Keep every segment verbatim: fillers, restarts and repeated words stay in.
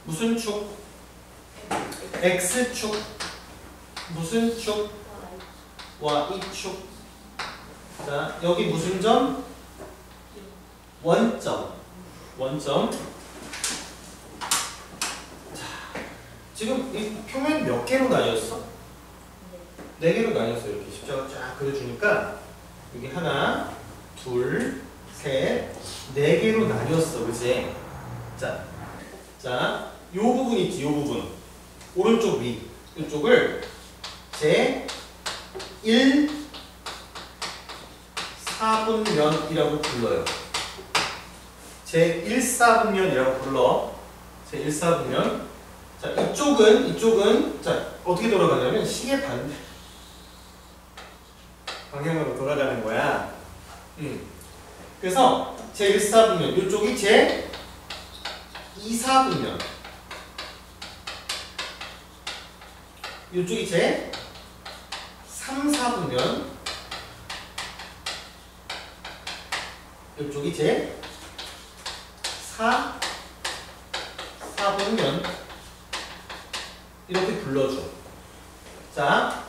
무슨 축? X축. 무슨 축? Y축. 자, 여기 무슨 점? 원점. 원점. 자, 지금 이 표면 몇 개로 나뉘었어? 네 개로 나뉘었어. 이렇게 십자가 쫙 그려주니까 여기 하나, 둘, 셋, 네 개로 나뉘었어. 그치? 자, 자, 요 부분 있지, 요 부분. 오른쪽 위. 이쪽을 제 일 사분면이라고 불러요. 제 일 사분면이라고 불러. 제 일 사분면. 자, 이쪽은, 이쪽은, 자, 어떻게 돌아가냐면 시계 반대 방향으로 돌아가는 거야. 음. 그래서 제 일 사분면, 이쪽이 제 이 사분면. 이쪽이 제 삼 사분면. 이쪽이 제 사 사분면. 이렇게 불러줘. 자,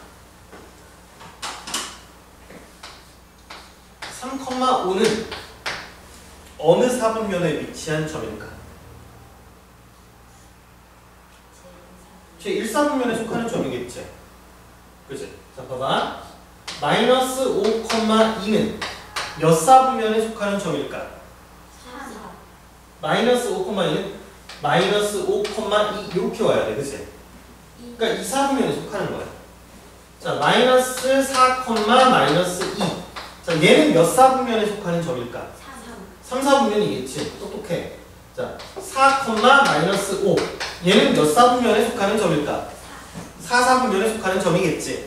삼, 오는 어느 사분면에 위치한 점일까? 제 일 사분면에 속하는 점이겠지. 그치? 자, 봐봐. 마이너스 오, 이는 몇 사분면에 속하는 점일까? 삼. 마이너스 오, 이는 마이너스 오, 이 이렇게 와야 돼. 그치? 그러니까 이 사분면에 속하는 거야. 자, 마이너스 사, 마이너스 이. 자, 얘는 몇 사분면에 속하는 점일까? 삼 사분면이겠지. 똑똑해. 자, 사, 마이너스 오. 얘는 몇 사분면에 속하는 점일까? 사 사분면에 속하는 점이겠지.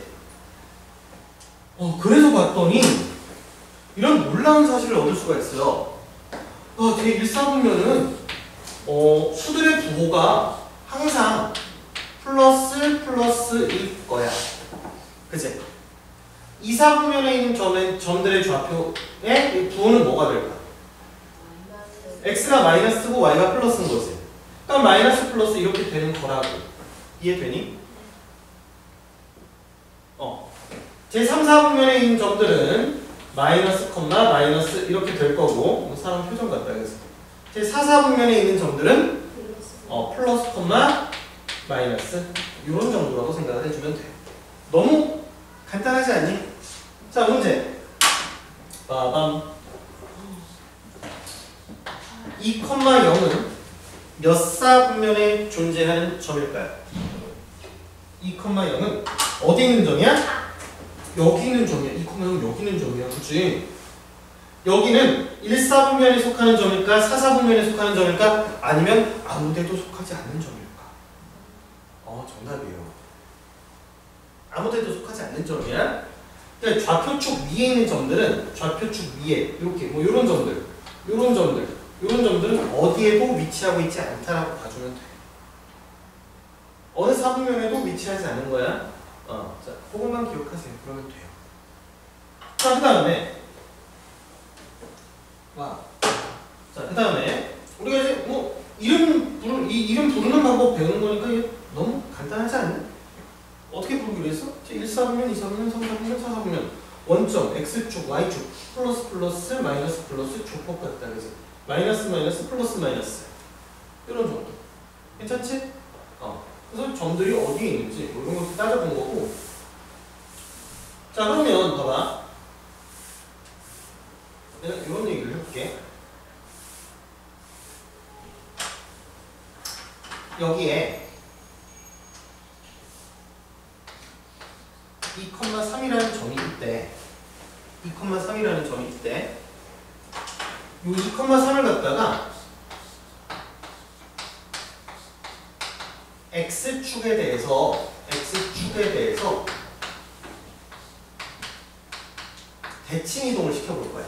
어, 그래서 봤더니 이런 놀라운 사실을 얻을 수가 있어요. 어, 제 일 사분면은 어, 수들의 부호가 항상 플러스 플러스일 거야. 그치? 이 사분면에 있는 점의, 점들의 좌표의 부호는 뭐가 될까? x가 마이너스고 y가 플러스인 거지. 그럼 마이너스 플러스 이렇게 되는 거라고. 이해되니? 어. 제 삼 사분면에 있는 점들은 마이너스, 컴마, 마이너스 이렇게 될 거고, 뭐 사람 표정 같다. 그래서 제 사 사분면에 있는 점들은 어, 플러스, 컴마, 마이너스 이런 정도라고 생각을 해주면 돼. 너무 간단하지 않니? 자, 문제. 빠밤. 이, 영은 몇 사분면에 존재하는 점일까요? 이, 영은 어디 있는 점이야? 여기 있는 점이야. 이, 영은 여기 있는 점이야. 그치? 여기는 일 사분면에 속하는 점일까? 사 사분면에 속하는 점일까? 아니면 아무 데도 속하지 않는 점일까? 어, 정답이에요. 아무 데도 속하지 않는 점이야. 그러니까 좌표축 위에 있는 점들은 좌표축 위에 이렇게 뭐 이런 점들, 이런 점들, 이런 점들은 어디에도 위치하고 있지 않다라고 봐주면 돼. 어느 사분면에도 위치하지 않은 거야. 어, 자, 그것만 기억하세요. 그러면 돼요. 자, 그 다음에 와, 자, 그 다음에 우리가 이제 뭐 이름 부르 이 이름 부르는 방법 배우는 거니까 이게 너무 간단하지 않나? 어떻게 부르기로 했어? 일 사분면, 이 사분면, 삼 사분면, 사 사분면 원점, x축, y축, 플러스 플러스, 마이너스 플러스, 조폭 같다. 그래서 마이너스 마이너스, 플러스 마이너스 이런 정도. 괜찮지? 어. 그래서 점들이 어디에 있는지 뭐 이런 것도 따져본 거고. 자, 그러면 봐봐. 내가 이런 얘기를 해볼게. 여기에 이, 삼이라는 점이 있대. 이, 삼이라는 점이 있대. 이 이, 삼을 갖다가 x축에 대해서 x축에 대해서 대칭 이동을 시켜볼 거야.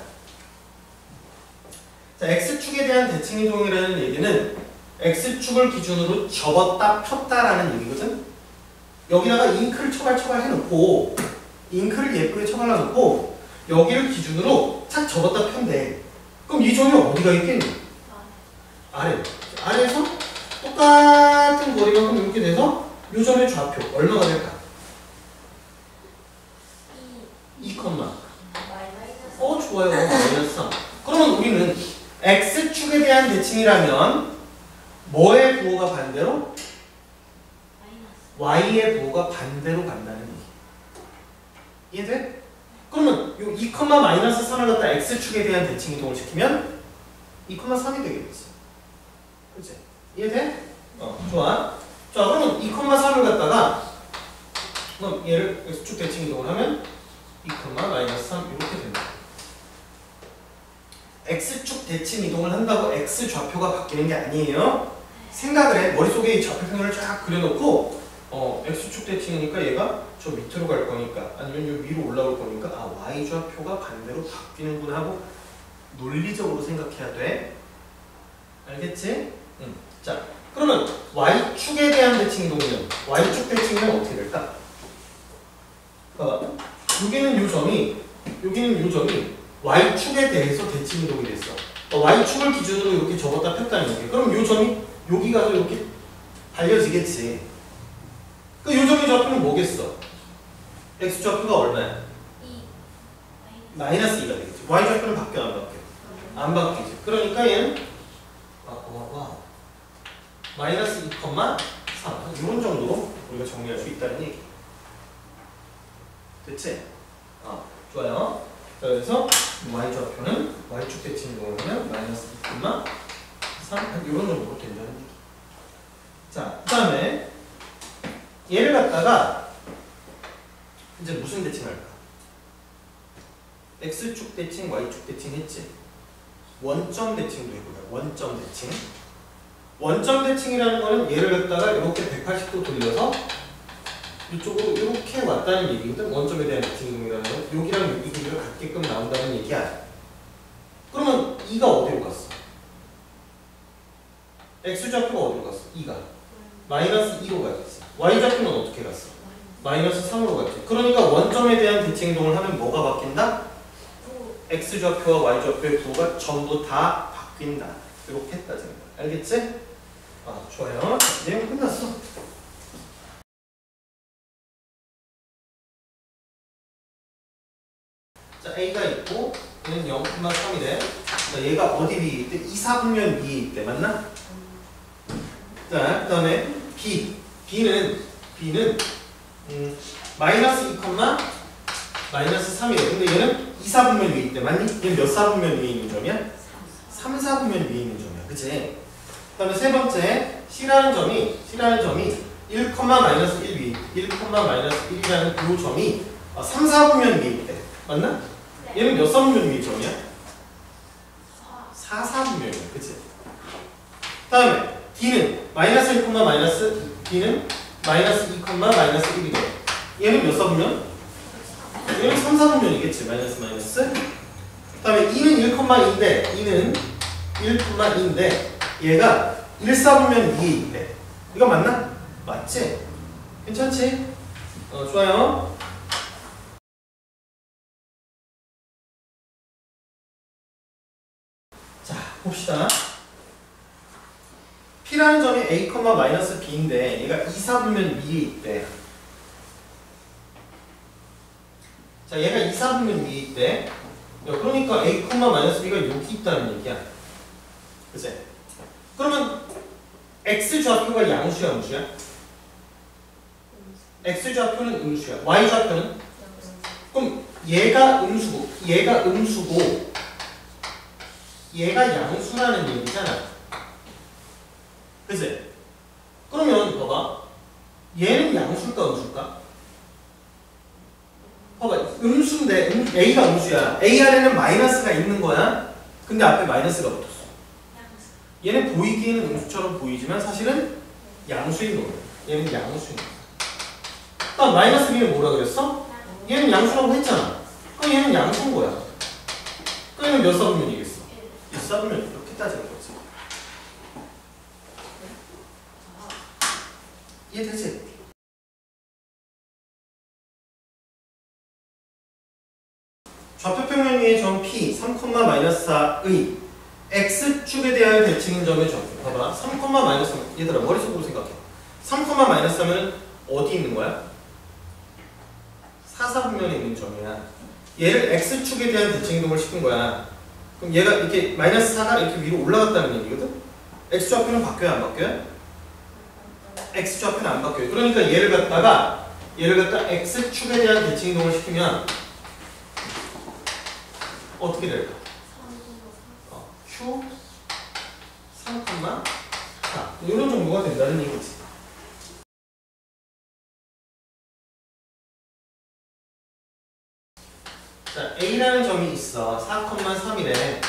자, x축에 대한 대칭 이동이라는 얘기는 x축을 기준으로 접었다 폈다라는 얘기거든. 여기다가 잉크를 처발처발 해놓고 잉크를 예쁘게 처발해놓고 여기를 기준으로 착 접었다 편대. 그럼 이 점이 어디가 있겠니? 아래. 아래에서 똑같은 거리만큼 이렇게 돼서 요 점의 좌표 얼마가 될까? 이 컴마. 어 좋아요. 마이너스 삼. 그러면 우리는 x축에 대한 대칭이라면 뭐의 부호가 반대로? y의 부호가 반대로 간다는 얘기. 이해돼? 그러면 요 이 컴마 마이너스 삼을 갖다 x축에 대한 대칭 이동을 시키면 이 컴마 삼이 되겠지. 그치? 이해돼? 어, 좋아. 자, 그러면 이 컴마 삼을 갖다가 그럼 얘를 x축 대칭 이동을 하면 이 컴마 마이너스 삼 이렇게 된다. x축 대칭 이동을 한다고 x 좌표가 바뀌는 게 아니에요. 생각을 해. 머릿속에 이 좌표 평면을 쫙 그려놓고 어, x축 대칭이니까 얘가 저 밑으로 갈 거니까 아니면 요 위로 올라올 거니까 아 y 좌표가 반대로 바뀌는구나 하고 논리적으로 생각해야 돼. 알겠지? 응. 자, 그러면 y축에 대한 대칭 이동이면 y축 대칭이면 어떻게 될까? 봐봐. 여기는 요 점이 여기는 요 점이 y축에 대해서 대칭 이동이 됐어. 어, y축을 기준으로 이렇게 접었다 폈다는 얘기야. 그럼 요 점이 여기 가서 이렇게 발려지겠지. 그 요 점의 좌표는 뭐겠어? x 좌표가 얼마야? 이. 마이너스 이가 되겠지. y 좌표는 바뀌어 안 바뀌어? 안 바뀌지. 그러니까 얘는 와, 와, 와. 마이너스 이 컴마 삼 이런 정도로 우리가 정리할 수 있다는 얘기. 됐지? 어, 좋아요. 자, 그래서 y 좌표는 y축 대칭 이동을 하면 마이너스 이 컴마 삼 이런 정도로 된다는 얘기. 자, 그 다음에 얘를 갖다가 이제 무슨 대칭할까? x축 대칭, y축 대칭 했지? 원점 대칭도 해보자. 원점 대칭. 원점 대칭이라는 거는 얘를 갖다가 이렇게 백팔십 도 돌려서 이쪽으로 이렇게 왔다는 얘기거든. 원점에 대한 대칭 이동이라는 건 여기랑 여기 길이가 같게끔 나온다는 얘기야. 그러면 이가 어디로 갔어? x좌표가 어디로 갔어? 이가 마이너스 이로 갔지. y좌표는 어떻게 갔어? 마이너스 삼으로 갔지. 그러니까 원점에 대한 대칭 이동을 하면 뭐가 바뀐다? x좌표와 y좌표의 부호가 전부 다 바뀐다. 이렇게 했다는 거야. 알겠지? 아, 좋아요. 내용 끝났어. 자, a가 있고 얘는 영 콤마 삼이래. 자, 얘가 어디 위에 있대? 이 사분면 위에 있대. 맞나? 자, 그 다음에 b. b는 b는 음, 마이너스 이 콤마 마이너스 삼이래. 근데 얘는 이 사분면 위에 있대. 맞니? 얘는 몇 사분면 위에 있는 점이야? 삼 사분면 위에 있는 점이야. 그치? 그 다음에 세 번째 C라는 점이 C라는 점이 일, 마이너스 일 위 일, 마이너스 일이라는 이 점이 삼 사분면 위에 있대. 맞나? 네. 얘는 몇 사분면 위에 점이야? 사 사분면이야. 그치? 그 다음에 D는 마이너스 일, 마이너스 D는 마이너스 이, 마이너스 일이 돼. 얘는 몇 사분면? 얘는 삼 사분면이겠지. 마이너스 마이너스. 그 다음에 이는 일, 이인데 이는 일, 이인데 얘가 일 사분면 위에 있대. 이거 맞나? 맞지? 괜찮지? 어, 좋아요. 자, 봅시다. P라는 점이 A, 마이너스 B인데 얘가 이 사분면 위에 있대. 자, 얘가 이 사분면 위에 있대. 그러니까 A, 마이너스 B가 여기 있다는 얘기야. 그치? 그러면 X좌표가 양수야, 음수야? X좌표는 음수야. Y좌표는? 그럼 얘가 음수고, 얘가 음수고, 얘가 양수라는 얘기잖아. 그치? 그러면 봐봐. 얘는 양수일까, 음수일까? 봐봐. 음수인데, 음, A가 음수야. A 안에는 마이너스가 있는 거야. 근데 앞에 마이너스가 붙었어. 얘는 보이기에는 음수처럼 보이지만 사실은 양수인 거야. 얘는 양수인 거야. 그다음 마이너스 B는 뭐라 그랬어? 얘는 양수라고 했잖아. 그럼 얘는 양수인 거야. 그럼 얘는 몇 사분면이겠어? 일 사분면. 이렇게 따지는 거지. 이해되지? 좌표평면 위의 점 P 삼, 마이너스 사의 X축에 대한 대칭인 점의 좌표. 봐봐. 삼, 마이너스 삼. 얘들아 머릿속으로 생각해. 삼, 마이너스 삼은 어디 있는 거야? 사사분면에 있는 점이야. 얘를 x축에 대한 대칭 이동을 시킨 거야. 그럼 얘가 이렇게 마이너스 사가 이렇게 위로 올라갔다는 얘기거든? x좌표는 바뀌어요? 안 바뀌어요? x좌표는 안 바뀌어요. 그러니까 얘를 갖다가 얘를 갖다 x축에 대한 대칭 이동을 시키면 어떻게 될까? 어, q 삼, 사 이런 정도가 된다는 얘기지. 자, A라는 점이 있어. 사, 삼이래.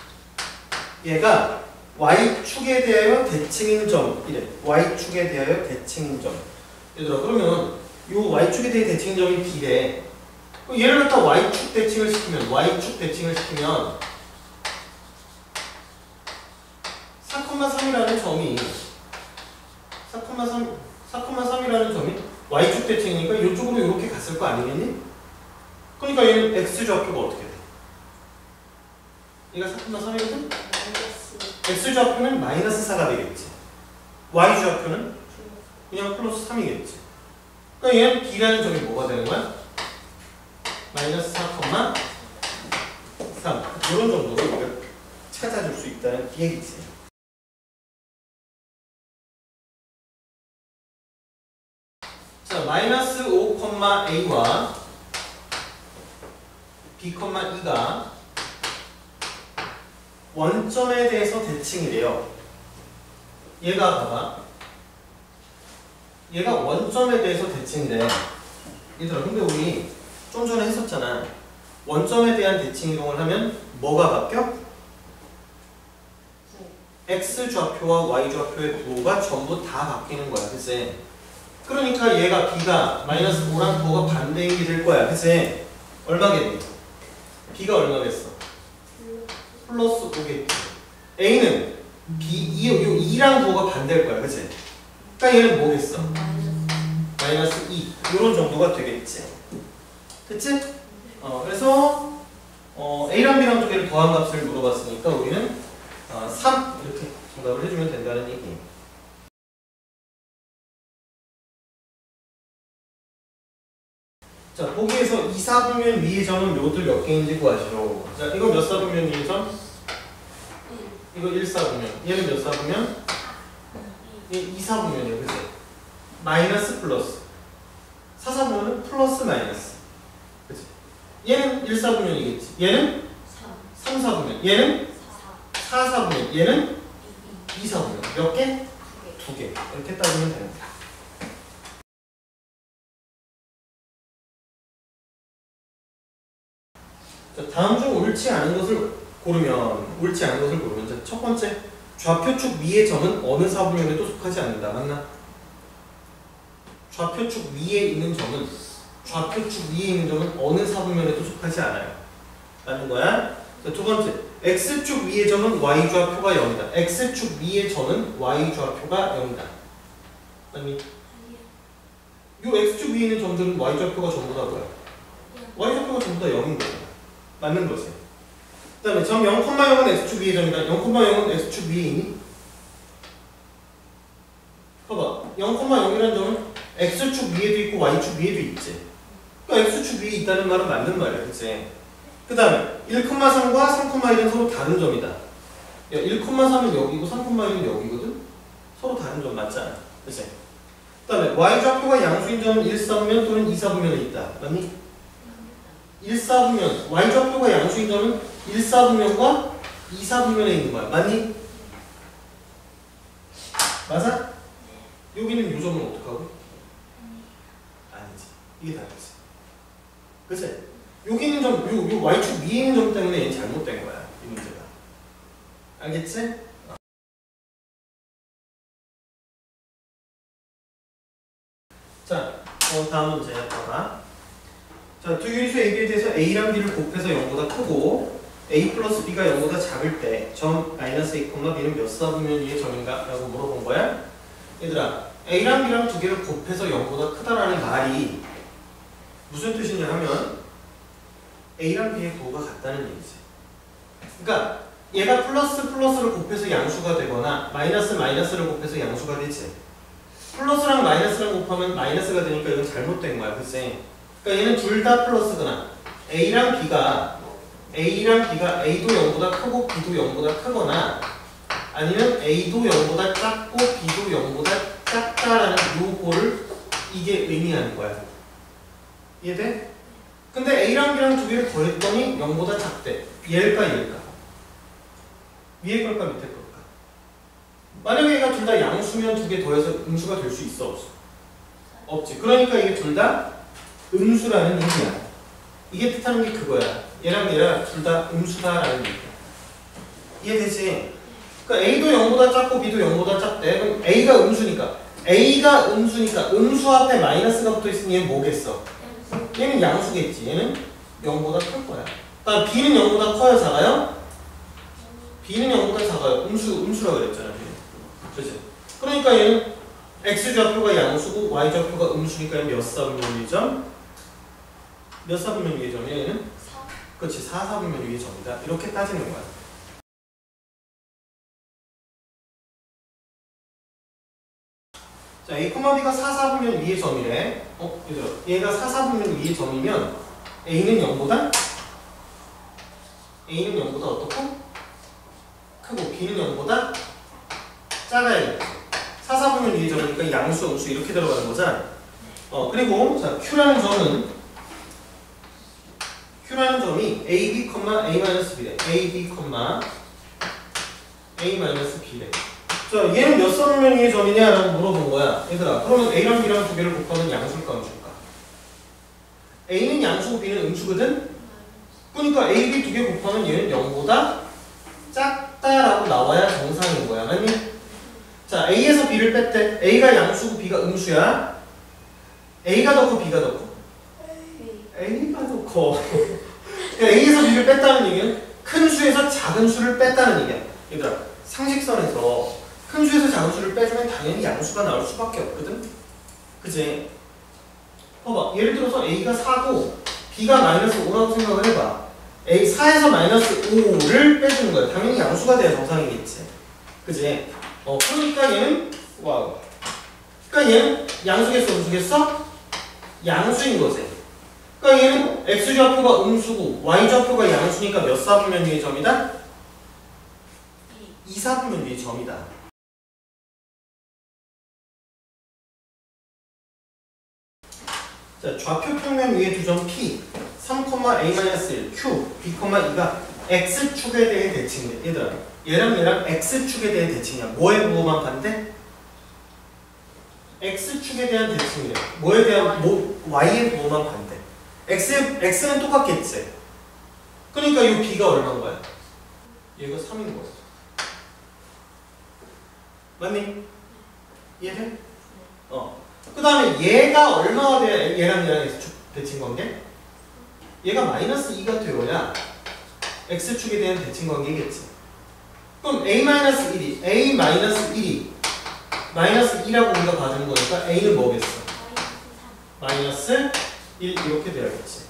얘가 Y축에 대하여 대칭인 점이래. Y축에 대하여 대칭인 점. 얘들아, 그러면 요 Y축에 대해 대칭인 점이 B래. 얘를 갖다 Y축 대칭을 시키면, Y축 대칭을 시키면 사, 삼이라는 점이 사, 삼, 사, 삼이라는 점이 Y축 대칭이니까 이쪽으로 이렇게 갔을 거 아니겠니? 그러니까 얘는 x좌표가 어떻게 돼? 얘가 사, 삼이거든? x좌표는 마이너스 사가 되겠지. y좌표는 그냥 플러스 삼이겠지. 그러니까 얘는 b라는 점이 뭐가 되는 거야? 마이너스 사, 삼 이런 정도로 이걸 찾아줄 수 있다는 얘기지. 자, 마이너스 오, a와 b, 이가 원점에 대해서 대칭이래요. 얘가 봐봐. 얘가 원점에 대해서 대칭이래. 얘들아, 근데 우리 좀 전에 했었잖아. 원점에 대한 대칭 이동을 하면 뭐가 바뀌어? x좌표와 y좌표의 구호가 전부 다 바뀌는 거야. 그치? 그러니까 얘가 b가 마이너스 오랑 구호가 반대인 게 될 거야. 그치? 얼마겠니? b가 얼마겠어? 플러스 오겠지. a는 b, 이, 요 이랑 구호가 반대일 거야. 그치? 그러니까 얘는 뭐겠어? 마이너스 이. 요런 정도가 되겠지. 그치? 어, 그래서 어, a랑 b랑 두 개를 더한 값을 물어봤으니까 우리는 어, 삼 이렇게 정답을 해주면 된다는 얘기. 자, 보기에서 이 사분면 위의 점은 요것들 몇 개인지 구하시오. 자, 이거 몇 사분면 위의 점? 이거 일 사분면. 얘는 몇 사분면? 얘 이 사분면이에요. 그치? 마이너스 플러스. 사 사분면은 플러스 마이너스. 그치? 얘는 일 사분면이겠지. 얘는 삼 사분면. 얘는 사 사분면. 얘는 이 사분면. 몇 개? 두 개. 이렇게 따지면 됩니다. 자, 다음 중 옳지 않은 것을 고르면, 옳지 않은 것을 고르면, 자, 첫 번째, 좌표축 위의 점은 어느 사분면에도 속하지 않는다. 맞나? 좌표축 위에 있는 점은, 좌표축 위에 있는 점은 어느 사분면에도 속하지 않아요. 맞는 거야? 자, 두 번째, x축 위의 점은 y좌표가 영이다. x축 위의 점은 y좌표가 영이다. 맞니? 요 x축 위에 있는 점들은 y좌표가 전부 다 뭐야? y좌표가 전부 다 영인 거야. 맞는 거지. 그 다음에 점 영, 영은 x축 위의 점이다. 영, 영은 x축 위에 있니? 봐봐. 영, 영이라는 점은 x축 위에도 있고 y축 위에도 있지. 그러니까 x축 위에 있다는 말은 맞는 말이야. 그치? 그 다음에 일, 삼과 삼, 일은 서로 다른 점이다. 야, 일, 삼은 여기고 삼, 일은 여기거든? 서로 다른 점 맞잖아. 그치? 그 다음에 y좌표가 양수인 점은 일 사분면 또는 이 사분면에 있다. 맞니? 일 사분면, y좌표가 양수인 점은 일 사분면과 이 사분면에 있는 거야. 맞니? 맞아? 여기는 요 점은 어떡하고? 아니지. 이게 다르지. 그치? 여기 있는 점, 요, 요 y축 위에 있는 점 때문에 얘는 잘못된 거야. 이 문제가. 알겠지? 자, 어, 다음 문제 봐봐. 자, 두 유리수 A, B에 대해서 A랑 B를 곱해서 영보다 크고 A 플러스 B가 영보다 작을 때 점 마이너스 A, B는 몇 사분면 위의 점인가? 라고 물어본 거야. 얘들아, A랑 B랑 두 개를 곱해서 영보다 크다라는 말이 무슨 뜻이냐 하면 A랑 B의 부호가 같다는 얘기지. 그러니까 얘가 플러스 플러스를 곱해서 양수가 되거나 마이너스 마이너스를 곱해서 양수가 되지. 플러스랑 마이너스랑 곱하면 마이너스가 되니까 이건 잘못된 거야, 그치? 그러니까 얘는 둘 다 플러스거나 A랑 B가 A랑 B가 A도 영보다 크고 B도 영보다 크거나 아니면 A도 영보다 작고 B도 영보다 작다라는 요거를 이게 의미하는 거야. 이해돼? 근데 A랑 B랑 두 개를 더했더니 영보다 작대. 얘일까 얘일까? 위에 걸까 밑에 걸까? 만약에 얘가 둘 다 양수면 두 개 더해서 음수가 될 수 있어 없어? 없지. 그러니까 이게 둘 다 음수라는 의미야. 이게 뜻하는 게 그거야. 얘랑 얘랑 둘 다 음수다라는 얘기야. 이해되지? 그러니까 A도 영보다 작고 B도 영보다 작대. 그럼 A가 음수니까 A가 음수니까 음수 앞에 마이너스가 붙어있으니 얘는 뭐겠어? 얘는 양수겠지. 얘는 영보다 클 거야. 그다음 B는 영보다 커요? 작아요? B는 영보다 작아요. 음수, 음수라고 그랬잖아. 그치? 그러니까 얘는 X좌표가 양수고 Y좌표가 음수니까 얘는 몇 사분면 위의 점? 몇 사분면 위의 점이야 얘는? 사. 그렇지. 사 사분면 위의 점이다. 이렇게 따지는 거야. 자, A, B가 사 사분면 위의 점이래. 어? 얘들아. 얘가 사 사분면 위의 점이면 A는 영보다? A는 영보다 어떻고? 크고 B는 영보다 작아야겠지. 사 사분면 위의 점이니까 양수, 음수 이렇게 들어가는 거잖아. 어, 그리고 자, Q라는 점은 Q라는 점이 A, B, A-B래. A, B, A-B래. 자, 얘는 몇 사분면 위의 점이냐라고 물어본 거야. 얘들아, 그러면 A랑 B랑 두 개를 곱하면 양수일까 음수일까? A는 양수고 B는 음수거든? 그러니까 A, B 두 개 곱하면 얘는 영보다 작다라고 나와야 정상인 거야. 맞니? 자, A에서 B를 뺐대. A가 양수고 B가 음수야. A가 더 커, B가 더 커? A가 더 커. 그러니까 A에서 B를 뺐다는 얘기는 큰 수에서 작은 수를 뺐다는 얘기야. 얘들아, 상식선에서 큰 수에서 작은 수를 빼주면 당연히 양수가 나올 수밖에 없거든? 그치? 봐봐. 예를 들어서 A가 사고 B가 마이너스 오라고 생각을 해봐. A 사에서 마이너스 오를 빼주는 거야. 당연히 양수가 돼야 정상이겠지. 그치? 어, 그러니까 얘는 와우. 그러니까 얘는 양수겠어, 음수겠어? 양수인 거지. 그러니까 얘는 X좌표가 음수고 Y좌표가 양수니까 몇 사분면 위의 점이다? 이 사분면 위의 점이다. 자, 좌표 평면 위에 두 점 P, 삼, A-일, Q, B, 이가 X축에 대해 대칭이래. 얘들아, 얘랑 얘랑 X축에 대해 대칭이야. 뭐에 부호만 반대? X축에 대한 대칭이래. 뭐에 대한, 뭐, Y의 부호만 반대. X, X는 똑같겠지? 그러니까 이 B가 얼마인 거야? 얘가 삼인 거야. 맞니? 이해돼? 어. 그 다음에 얘가 얼마가 돼야 얘랑 얘랑 X축 대칭 관계? 얘가 마이너스 이가 되어야 X축에 대한 대칭 관계겠지. 그럼 A-일이 A-일이 마이너스 이라고 우리가 봐주는 거니까 A는 뭐겠어? 마이너스 일 이렇게 돼야겠지.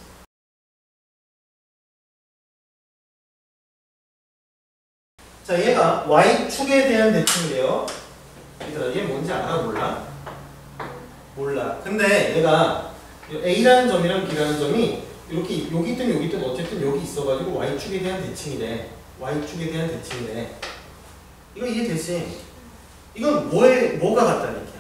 자, 얘가 Y축에 대한 대칭이래요. 얘들아, 얘 뭔지 알아? 몰라? 몰라. 근데 얘가 A라는 점이랑 B라는 점이 이렇게 여기 있든 여기 있든 어쨌든 여기 있어가지고 Y축에 대한 대칭이래. Y축에 대한 대칭이래. 이거 이해되지? 이건 뭐에, 뭐가 같다는 얘기야?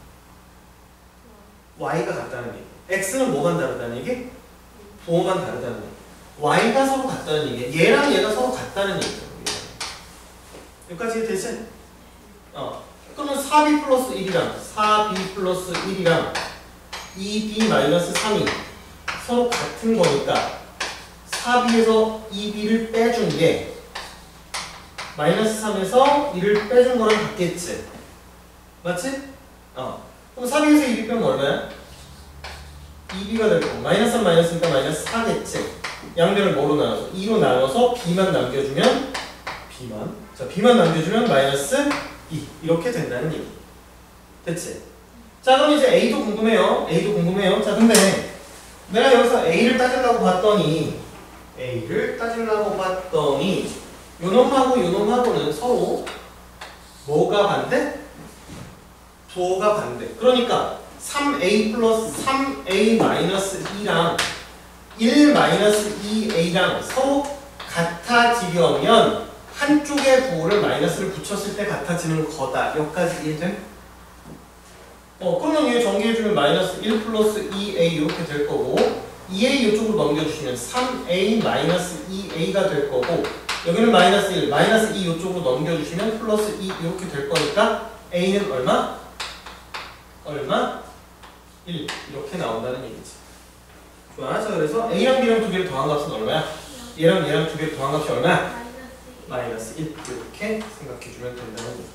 Y가 같다는 얘기. X는 뭐가 다르다는 얘기? 부호만 다르다는 얘기. Y가 서로 같다는 얘기. 얘랑 얘가 서로 같다는 얘기야. 여기까지 이해되지? 어. 그러면 사 비 플러스 일이랑 사 비 플러스 일이랑 이 비 마이너스 삼이 서로 같은 거니까 사 비에서 이 비를 빼준 게 마이너스 삼에서 일을 빼준 거랑 같겠지? 맞지? 어. 그럼 사 비에서 이 비 빼면 얼마야? 이 비가 될 거고 마이너스 삼 마이너스니까 마이너스 사겠지? 양변을 뭐로 나눠서? 이로 나눠서 B만 남겨주면 B만 자 B만 남겨주면 마이너스 이 이렇게 된다는 얘기. 됐지? 자, 그럼 이제 A도 궁금해요. A도 궁금해요. 자, 근데 내가 여기서 A를 따지려고 봤더니 A를 따지려고 봤더니 요 놈하고 요 놈하고는 서로 뭐가 반대? 부호가 반대. 그러니까 삼 에이 플러스 삼 에이 마이너스 이랑 일 마이너스 이 에이랑 서로 같아지려면 한쪽의 부호를 마이너스를 붙였을 때 같아지는 거다. 여기까지 이해돼? 어, 그러면 얘 정리해주면 마이너스 일 플러스 이 에이 이렇게 될 거고 이 에이 이쪽으로 넘겨주시면 삼 에이 마이너스 이 에이가 될 거고 여기는 마이너스 일, 마이너스 이 이쪽으로 넘겨주시면 플러스 이 이렇게 될 거니까 A는 얼마? 얼마? 일 이렇게 나온다는 얘기지. 좋아. 자, 그래서 A랑 B랑 두 개를 더한 값은 얼마야? 얘랑 얘랑 두 개를 더한 값이 얼마야? 마이너스 일 이렇게 생각해주면 된다는 얘기.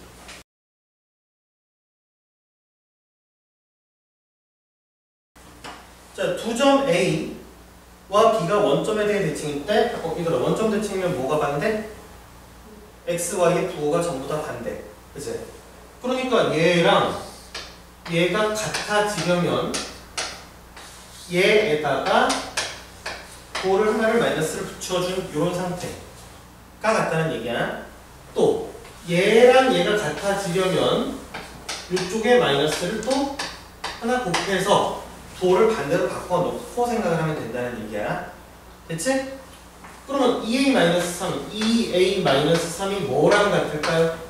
자, 두 점 A와 B가 원점에 대해 대칭일 때 어, 이거다. 원점 대칭이면 뭐가 반대? X, Y의 부호가 전부 다 반대. 그치? 그러니까 얘랑 얘가 같아지려면 얘에다가 부호를 하나를 마이너스를 붙여준 이런 상태가 같다는 얘기야. 또 얘랑 얘가 같아지려면 이쪽에 마이너스를 또 하나 곱해서 부호를 반대로 바꿔놓고 생각을 하면 된다는 얘기야. 됐지? 그러면 이 에이 마이너스 삼, 이 에이 마이너스 삼이 뭐랑 같을까요?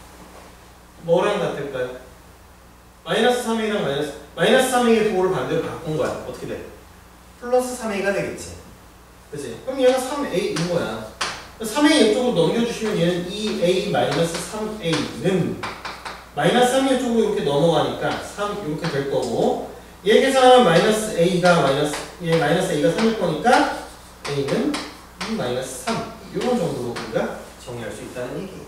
뭐랑 같을까요? 마이너스 삼 에이랑 마이너스, 마이너스 삼 에이의 부호를 반대로 바꾼 거야. 어떻게 돼? 플러스 삼 에이가 되겠지. 그치? 그럼 얘가 삼 에이인 거야. 삼 에이 이쪽으로 넘겨주시면 얘는 이 에이 마이너스 삼 에이는 마이너스 삼 에이 쪽으로 이렇게 넘어가니까 삼 이렇게 될 거고 얘 계산하면 마이너스 A가 마이너스, 얘 마이너스 A가 삼일 거니까 A는 이 마이너스 삼 이런 정도로 우리가 정리할 수 있다는 얘기예요.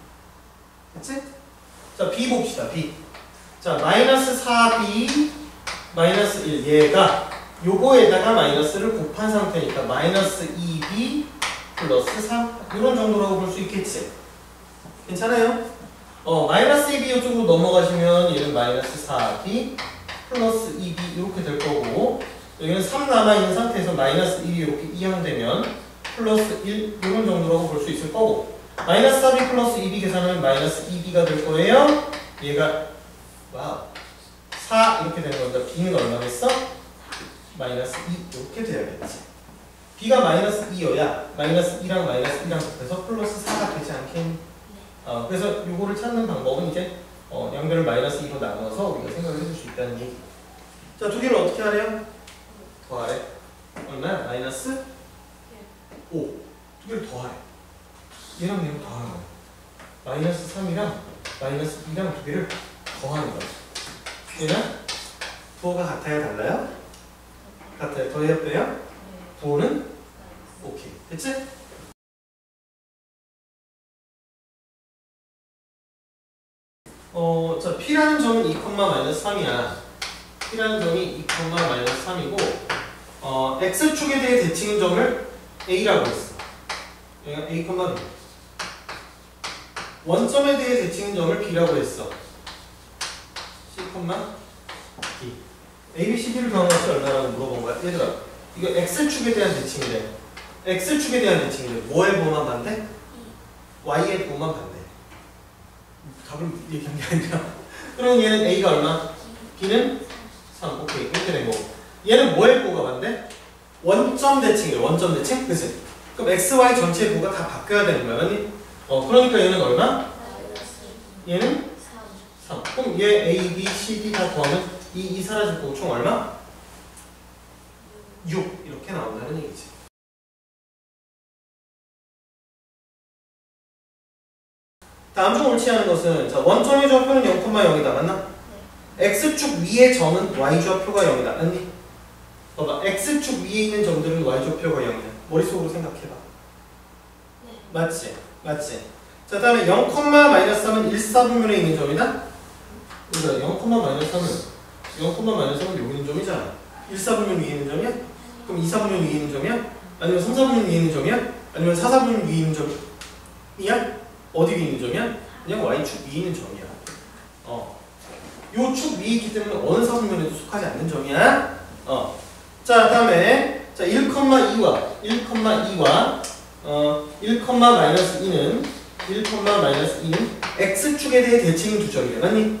됐지? 자, B 봅시다. B. 자, 마이너스 사 비 마이너스 일 얘가 요거에다가 마이너스를 곱한 상태니까 마이너스 이 비 플러스 삼 이런 정도라고 볼 수 있겠지? 괜찮아요? 어, 마이너스 이 비 이쪽으로 넘어가시면 얘는 마이너스 사 비 플러스 이 비 이렇게 될 거고 여기는 삼 남아있는 상태에서 마이너스 일이 이렇게 이항되면 플러스 일 이런 정도라고 볼 수 있을 거고 마이너스 사 비 플러스 이 비 계산하면 마이너스 이 비가 될 거예요. 얘가 와우 사 이렇게 되는 거니까 B는 얼마겠어? 마이너스 이 이렇게 돼야겠지. B가 마이너스 이여야 마이너스 이랑 마이너스 이랑 곱해서 플러스 사가 되지 않겠니? 어, 그래서 요거를 찾는 방법은 이제 어, 양변을 마이너스 이로 나눠서 우리가 생각을 해줄 수 있다는 얘기. 자, 두 개를 어떻게 하래요? 더하래. 얼마야? 마이너스 오. 두 개를 더하래. 얘랑 얘랑 더하는 거야. 마이너스 삼이랑 마이너스 이랑 두 개를 더하는 거야. 얘는 부호가 같아야 달라요? 같아요. 더해야 빼요? 부호는? 오케이. 됐지? 어, 자, P라는 점은 이, 마이너스 삼이야. P라는 점이 이, 마이너스 삼이고, 어, X축에 대해 대칭인 점을 A라고 했어. 여기가 A, B. 원점에 대해 대칭인 점을 B라고 했어. C, D. A, B, C, D를 더한 것이 얼마라고 물어본 거야? 얘들아, 이거 X축에 대한 대칭이래. X축에 대한 대칭이래. 뭐의 부호만 반대? Y의 부호만 반대. 답을 얘기한 게 아니라 그러면 얘는 A가 얼마? B는 삼. 오케이. 이렇게 된 거고 얘는 뭐의 부호가 반대? 원점 대칭이래. 원점 대칭? 그치? 그럼 X, Y 전체의 부호가 다 바뀌어야 되는 거야. 아니? 어, 그러니까 얘는 얼마? 얘는 삼. 그럼 얘 A, B, C, D 다 더하면 이, 이 사라질 거고 총 얼마? 육. 이렇게 나온다는 얘기지. 다음 중 옳지 않은 것은 자, 원점의 좌표는 영, 영이다. 맞나? X축 위의 점은 Y좌표가 영이다. 맞니? 봐봐. X축 위에 있는 점들은 Y좌표가 영이야. 머릿속으로 생각해봐. 네. 맞지? 맞지? 자, 다음에 영, 마이너스 삼은 일 사분면에 있는 점이다? 그러니까 영, 마이너스 삼은 영, 마이너스 삼은 여기 있는 점이잖아. 일 사분면 위에 있는 점이야? 그럼 이 사분면 위에 있는 점이야? 아니면 삼 사분면 위에 있는 점이야? 아니면 사 사분면 위에 있는 점이야? 어디 위에 있는 점이야? 그냥 Y축 위에 있는 점이야. 어. 요 축 위에 있기 때문에 어느 사분면에도 속하지 않는 점이야. 어. 자, 다음에 자, 일, 이와 일, 이와 어, 일, 마이너스 이는 일, 마이너스 이는 x축에 대해 대칭인 두 점이래. 맞니?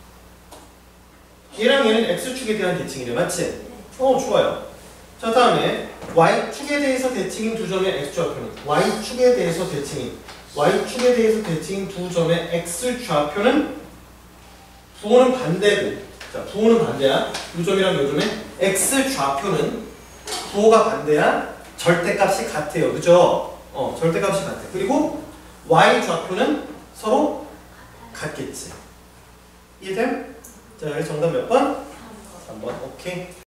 얘랑 얘는 x축에 대한 대칭이래. 맞지? 어, 좋아요. 자, 다음에 y축에 대해서 대칭인 두 점의 x좌표는 y축에 대해서 대칭인 y축에 대해서 대칭인 두 점의 x좌표는 부호는 반대고, 자, 부호는 반대야. 이 점이랑 이 점의 x좌표는 부호가 반대야. 절대값이 같아요. 그죠? 어, 절대값이 같아. 그리고 y좌표는 서로 같겠지. 이해됨? 자, 여기 정답 몇 번? 삼 번. 오케이.